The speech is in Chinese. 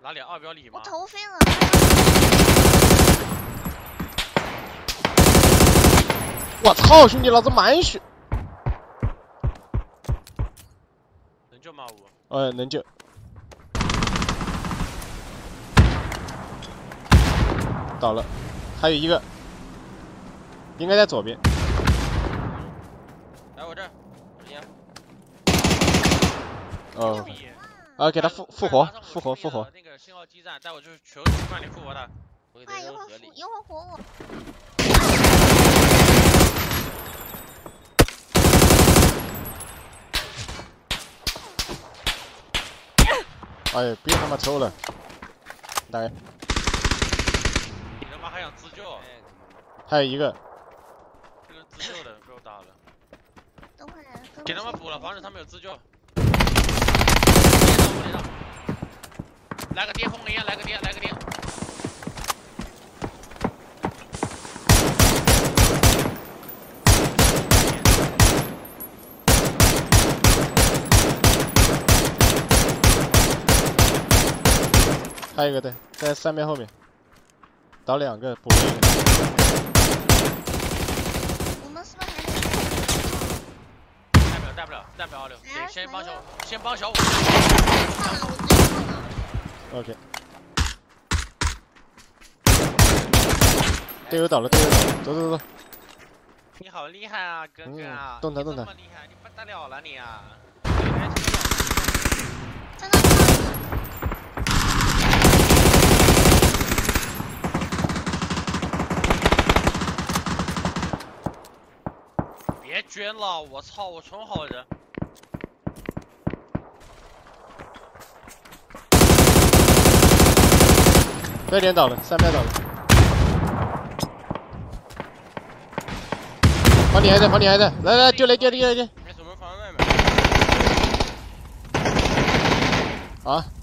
哪里？2标里吗？ 我头飞了。 我操，兄弟，老子满血。 能救吗？ 能救。倒了，还有一个，应该在左边。 来我这儿， 哦。给他复活。 那个信号基站，带我去求区块里复活他。 快，一会儿活我。 哎呀，别他妈抽了！来。 你他妈还想自救？ 还有一个。 这个自救的被我打了。 等会儿。 给他们补了，防止他们有自救。来个跌，风铃来个跌。 还有一个对，在3边后面，倒2个，补了1个。 我们是不是还带不了，得先帮小五。 换了，我直接换了。 OK。队友倒了，走。 你好厉害啊，哥哥啊！ 动弹。 这么厉害，你不得了了你啊！ 在那。 别捐了，我操，我纯好人。 这点倒了，3边倒了。房顶还在，来，丢雷！ 没什么防外面。 啊！